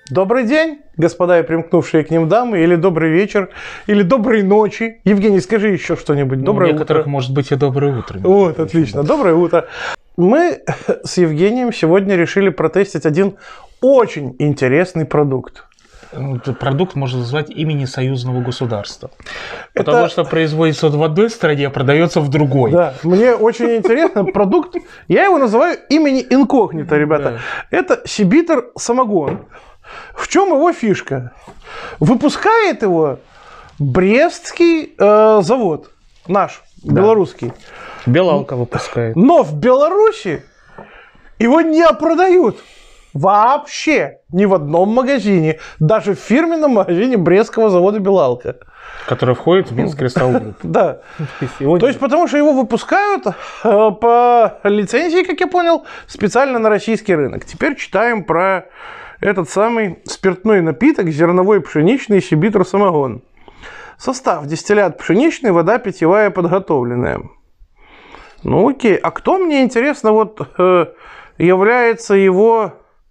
Добрый день, господа и примкнувшие к ним дамы, или добрый вечер, или доброй ночи. Евгений, скажи еще что-нибудь. Доброе утро. У некоторых может быть и доброе утро. Вот, отлично. Доброе утро. Мы с Евгением сегодня решили протестить один очень интересный продукт. Продукт можно назвать имени союзного государства. Потому что производится в одной стране, а продается в другой. Да, мне очень интересно. Продукт, я его называю имени инкогнито, ребята. Да. Это Сибитр самогон. В чем его фишка? Выпускает его Брестский завод, наш, да. Белорусский. Белалка выпускает. Но в Беларуси его не продают. Вообще ни в одном магазине, даже в фирменном магазине Брестского завода «Белалка». Который входит в Минск Кристалл Групп. Да. То есть, потому что его выпускают по лицензии, как я понял, специально на российский рынок. Теперь читаем про этот самый спиртной напиток, зерновой пшеничный Сибитр самогон. Состав: дистиллят пшеничный, вода питьевая подготовленная. Ну окей, а кто, мне интересно, вот является его...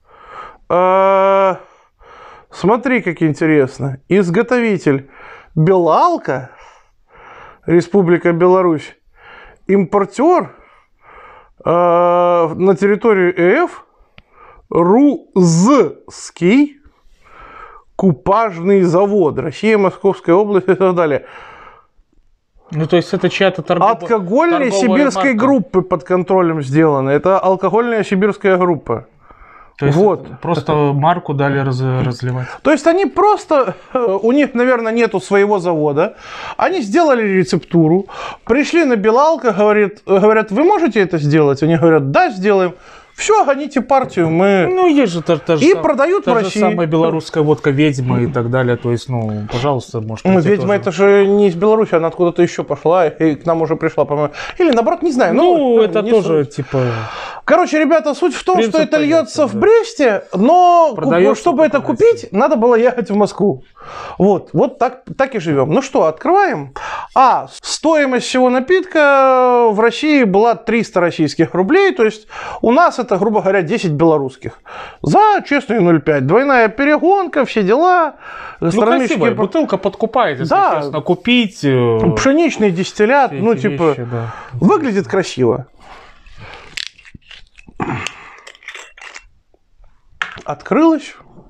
Смотри, как интересно. Изготовитель Белалка, Республика Беларусь. Импортер на территории РФ Рузский купажный завод. Россия, Московская область и так далее. Ну, то есть это чья-то алкогольной сибирской группы под контролем сделано. Это алкогольная сибирская группа. То есть вот. Просто марку дали разливать. То есть они просто, у них, наверное, нету своего завода, они сделали рецептуру, пришли на Белалка, говорят, вы можете это сделать? Они говорят, да, сделаем. Все, гоните партию, мы... Ну, есть же и продают в России. Та же самая белорусская водка «Ведьма» и так далее. То есть, ну, пожалуйста, может быть. «Ведьма» это же не из Беларуси, она откуда-то еще пошла и к нам уже пришла, по-моему. Или наоборот, не знаю. Ну, это тоже, типа... Короче, ребята, суть в том, что это льется в Бресте, но чтобы это купить, надо было ехать в Москву. Вот так и живем. Ну что, открываем. Стоимость всего напитка в России была 300 российских рублей, то есть у нас это, грубо говоря, 10 белорусских. За честные 0,5. Двойная перегонка, все дела. Ну, красивая бутылка подкупает, если честно, купить. Пшеничный дистиллят, ну, типа, вещи, да. Выглядит красиво. Открылась.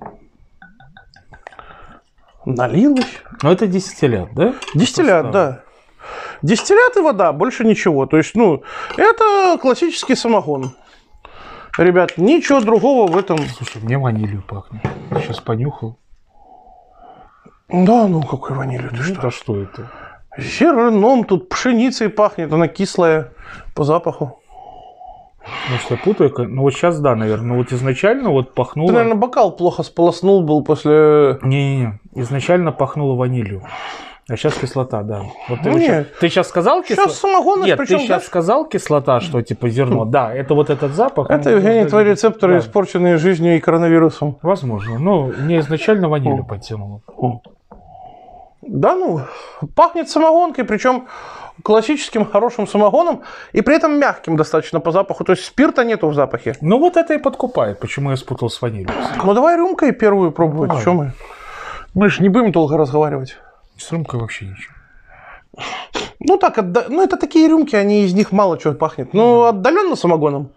Налилась. Ну, это дистиллят, да? Дистиллят, да. Дистиллят и вода, больше ничего. То есть, ну, это классический самогон. Ребят, ничего другого в этом... Слушай, мне ванилью пахнет. Сейчас понюхал. Да, ну какой ванилью? Ты что? А что это? Зерном, тут пшеницей пахнет, она кислая по запаху. Может, я путаю? Ну, вот сейчас, да, наверное. Но вот изначально вот пахнуло... Ты, наверное, бокал плохо сполоснул был после... Не-не-не. Изначально пахнуло ванилью. А сейчас кислота, да. Вот ты сейчас сказал кислота? Сейчас самогон. Нет, ты сейчас сказал кислота, что типа зерно. Да, это вот этот запах. Это, Евгений, твои рецепторы, испорченные жизнью и коронавирусом. Возможно. Но мне изначально ванилью подтянуло. Да, ну, пахнет самогонкой, причем классическим хорошим самогоном, и при этом мягким достаточно по запаху. То есть спирта нету в запахе. Ну, вот это и подкупает, почему я спутал с ванилью. Ну, давай рюмкой первую пробовать. Давай. Что мы? Мы же не будем долго разговаривать. С рюмкой вообще ничего. Ну, так, ну, это такие рюмки, они из них мало чего пахнет. Ну, отдаленно самогоном.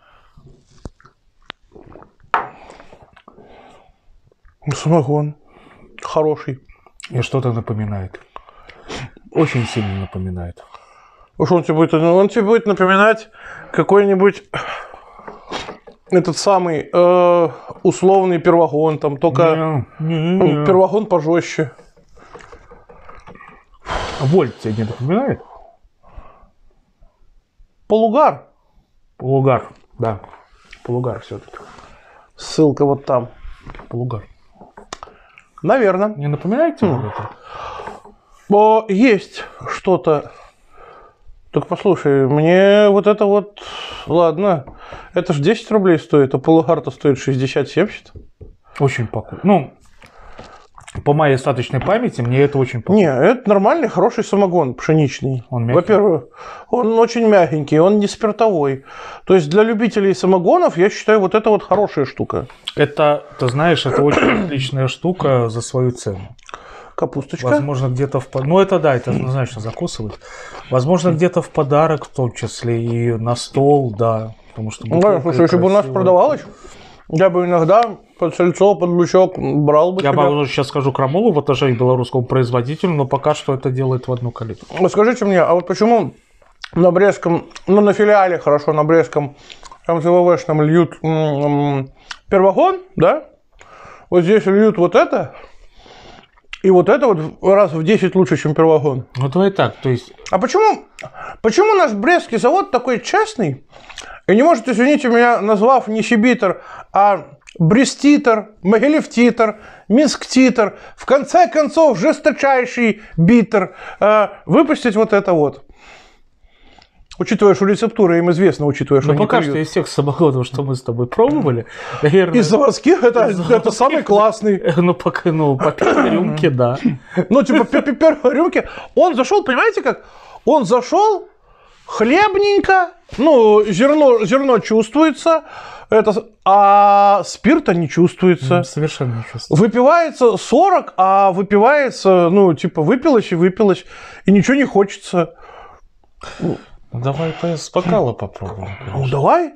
Самогон. Хороший. И что-то напоминает. Очень сильно напоминает. Что он тебе будет? Он тебе будет напоминать какой-нибудь этот самый условный первогон, там только первогон пожестче. Вольт тебе не напоминает? Полугар. Полугар, да. Полугар все-таки. Ссылка вот там. Полугар. Наверное. Не напоминает тебе это? Есть что-то. Так послушай, мне вот это вот... Ладно, это же 10 рублей стоит, а полугар-то стоит 60-70. Очень похоже. Ну, по моей остаточной памяти, мне это очень Не, это нормальный, хороший самогон пшеничный. Он мягкий? Во-первых, он очень мягенький, он не спиртовой. То есть для любителей самогонов, я считаю, вот это вот хорошая штука. Это, ты знаешь, это очень отличная штука за свою цену. Капусточка. Возможно, где-то ну это да, это однозначно закусывать. Возможно, где-то в подарок, в том числе и на стол, да. Потому что Да, слушай, если бы у нас продавалось, я бы иногда под сальцо, под лучок брал бы Я тебя. бы сейчас скажу крамолу в отношении к белорусскому производителю, но пока что это делает в одну калитку. Скажите мне, а вот почему на Брестском, ну на филиале, хорошо, на Брестском МЗВВшном льют первогон, да? Вот здесь льют вот это, и вот это вот раз в 10 лучше, чем первогон. Ну давай так, то есть... А почему наш Брестский завод такой частный и не может, извините меня, назвав не Сибитер, а Бреститер, Могилевтитер, Минсктитер, в конце концов жесточайший битер, выпустить вот это вот? Учитывая, что рецептура им известна, учитывая, что Ну они пока пьют. что из всех самогонов, что мы с тобой пробовали, наверное... Из заводских это самый классный. Ну, пока, ну, по первой рюмке, да. Ну, типа, первой рюмки. Он зашел, понимаете как? Он зашел хлебненько, ну, зерно чувствуется, а спирта не чувствуется. Совершенно не чувствую. Выпивается 40, а выпивается, ну, типа, выпилось, и ничего не хочется. Ну, давай с бокала попробуем. Ну, давай.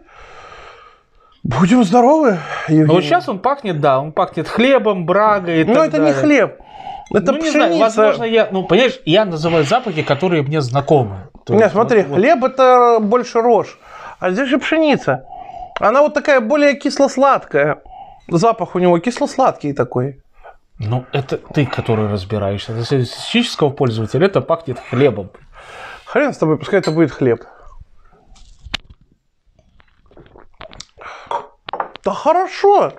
Будем здоровы, Евгений. Ну, вот сейчас он пахнет, да, он пахнет хлебом, брагой и так Но это далее. не хлеб. Это ну, не пшеница. знаю, возможно, ну, понимаешь, я называю запахи, которые мне знакомы. То Нет, есть, смотри, вот, хлеб это больше рожь, а здесь же пшеница. Она вот такая более кисло-сладкая. Запах у него кисло-сладкий такой. Ну, это ты, который разбираешься. Для статистического пользователя это пахнет хлебом. Хрен с тобой, пускай это будет хлеб. Да хорошо.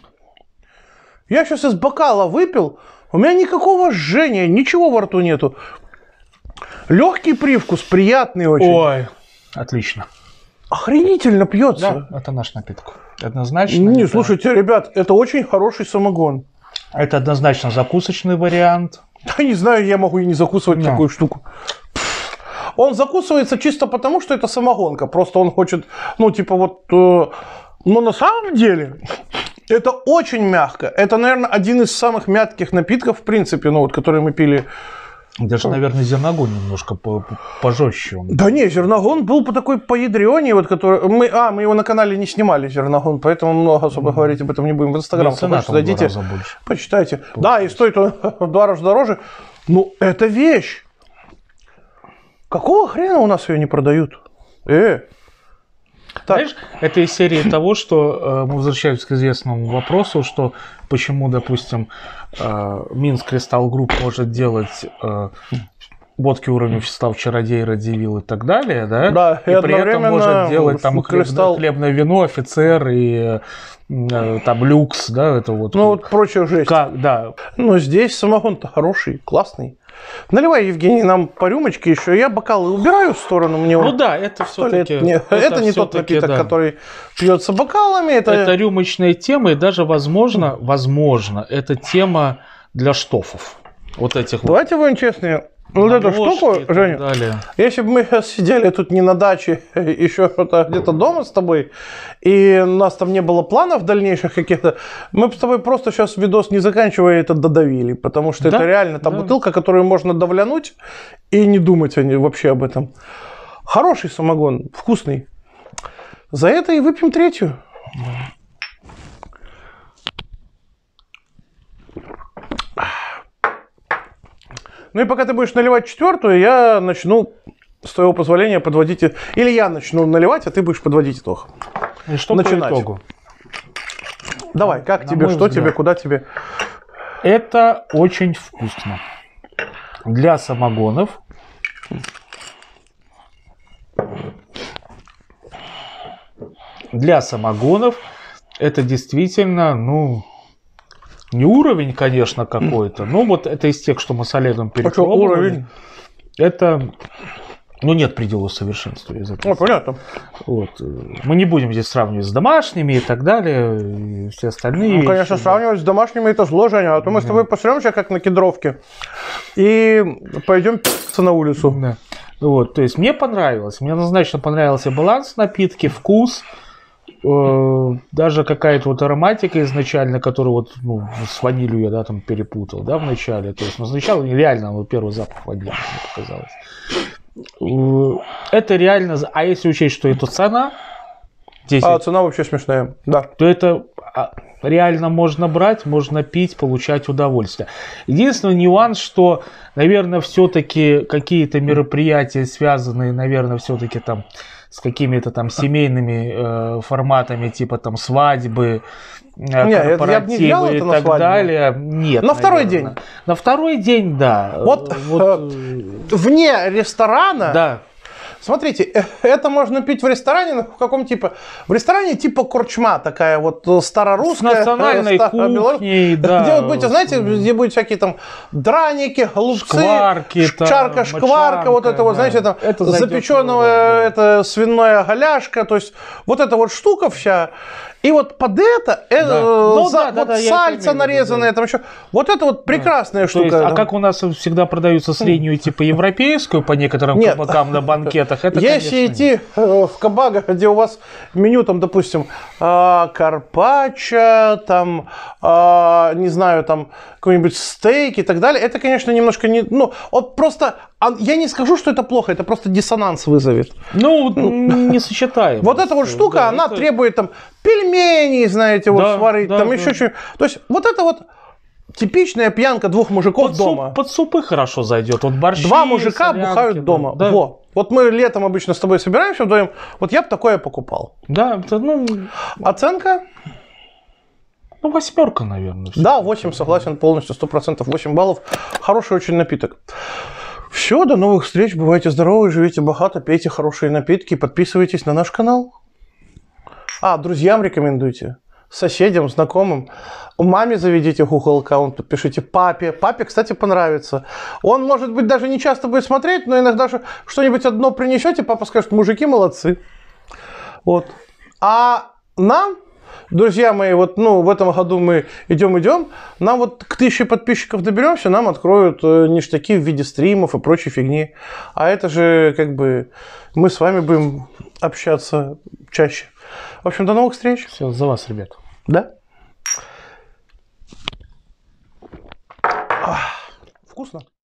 Я сейчас из бокала выпил, у меня никакого жжения, ничего во рту нету. Легкий привкус, приятный очень. Ой, отлично. Охренительно пьется. Да, это наш напиток. Однозначно. Не, это... слушайте, ребят, это очень хороший самогон. Это однозначно закусочный вариант. Да не знаю, я могу и не закусывать Да. такую штуку. Он закусывается чисто потому, что это самогонка. Просто он хочет, ну, типа вот... но на самом деле это очень мягко. Это, наверное, один из самых мягких напитков, в принципе, ну, вот, которые мы пили. Даже, наверное, зерногон немножко пожестче. Он. Да не, зерногон был по такой поядрёней, вот, который... Мы его на канале не снимали, зерногон, поэтому много особо говорить об этом не будем. В Инстаграм, зайдите, почитайте. Да, и стоит он в 2 раза дороже. Ну, это вещь. Какого хрена у нас ее не продают? Так. Знаешь, это из серии того, что мы возвращаемся к известному вопросу, что почему, допустим, Минск Кристалл Групп может делать водки уровня вячеслав Чародей, Радивилл и так далее, да? Да, и при этом может делать там Кристалл... хлебное вино, офицер и там люкс, да, это вот. Ну вот прочая жесть. Да. Но здесь самогон-то хороший, классный. Наливай, Евгений, нам по рюмочке еще. Я бокалы убираю в сторону. Мне ну да, это все-таки... Это не тот напиток, да, который пьется бокалами. Это рюмочная тема, и даже, возможно, это тема для штофов. Вот этих Давайте будем честны. Вот эту штуку, Женя, если бы мы сейчас сидели тут не на даче, еще где-то дома с тобой, и у нас там не было планов дальнейших каких-то, мы бы с тобой просто сейчас видос не заканчивая это додавили, потому что это реально та бутылка, которую можно давлянуть и не думать вообще об этом. Хороший самогон, вкусный. За это и выпьем 3-ю. Ну и пока ты будешь наливать 4-ю, я начну, с твоего позволения, подводить... Или я начну наливать, а ты будешь подводить итог. И что начинать? По итогу? Давай, как тебе, что тебе, куда тебе? Это очень вкусно. Для самогонов. Для самогонов это действительно, ну... Не уровень, конечно, какой-то, но вот это из тех, что мы с Олегом перепробовали. А что, уровень? Это Ну, нет предела совершенства из этого. Понятно. Вот. Мы не будем здесь сравнивать с домашними и так далее, и все остальные Ну, конечно, вещи, сравнивать с домашними это зло, Женя. А то мы с тобой посремся, как на кедровке, и пойдем пи***ться на улицу. Да. Вот, то есть мне понравилось. Мне однозначно понравился баланс напитки, вкус. Даже какая-то вот ароматика изначально, которую вот с ванилью я там перепутал, в начале. То есть сначала реально первый запах ванили мне показалось. Это реально, а если учесть, что это цена, 10, цена вообще смешная, да. То это реально можно брать, можно пить, получать удовольствие. Единственный нюанс, что, наверное, все-таки какие-то мероприятия, связанные, наверное, все-таки там с какими-то там семейными форматами, типа там свадьбы, корпоративы и так далее. Нет. На второй день. На второй день, да. Вот вне ресторана. Да. Смотрите, это можно пить в ресторане, в каком типа? В ресторане типа корчма такая вот старорусская. С национальной кухней, да. Где вот будете, знаете, где будут всякие там драники, голубцы, шкварки, шкварка, мочанка, вот это вот, знаете, там запеченное это свиное голяшка, то есть вот эта вот штука вся. И вот под это, сальца нарезанное, там еще, вот это вот прекрасная штука. Есть, а как у нас всегда продаются среднюю типа европейскую по некоторым кабакам на банкетах, это, если идти в кабак, где у вас меню, там, допустим, карпаччо, там, не знаю, там, какой-нибудь стейк и так далее, это, конечно, немножко не... Ну, вот просто... Я не скажу, что это плохо, это просто диссонанс вызовет. Не сочетаем. Вот эта вот штука, она требует там пельменей, знаете, вот сварить, там еще что-нибудь. То есть вот это вот типичная пьянка двух мужиков дома. Под супы хорошо зайдет. Вот борщи, два мужика солянки, бухают дома. Да. Вот мы летом обычно с тобой собираемся вдвоем, вот я бы такое покупал. Да, Оценка? 8, наверное. Да, 8, согласен полностью, 100%, 8 баллов. Хороший очень напиток. Все, до новых встреч, бывайте здоровы, живите богато, пейте хорошие напитки, подписывайтесь на наш канал. Друзьям рекомендуйте, соседям, знакомым. Маме заведите Google аккаунт, подпишите папе. Папе, кстати, понравится. Он, может быть, даже не часто будет смотреть, но иногда что-нибудь одно принесете, папа скажет, мужики молодцы. Вот. А нам... Друзья мои, вот, в этом году мы идем, нам вот к 1000 подписчиков доберемся, нам откроют ништяки в виде стримов и прочей фигни. А это же, как бы, мы с вами будем общаться чаще. В общем, до новых встреч. Все, за вас, ребят. Да? Вкусно.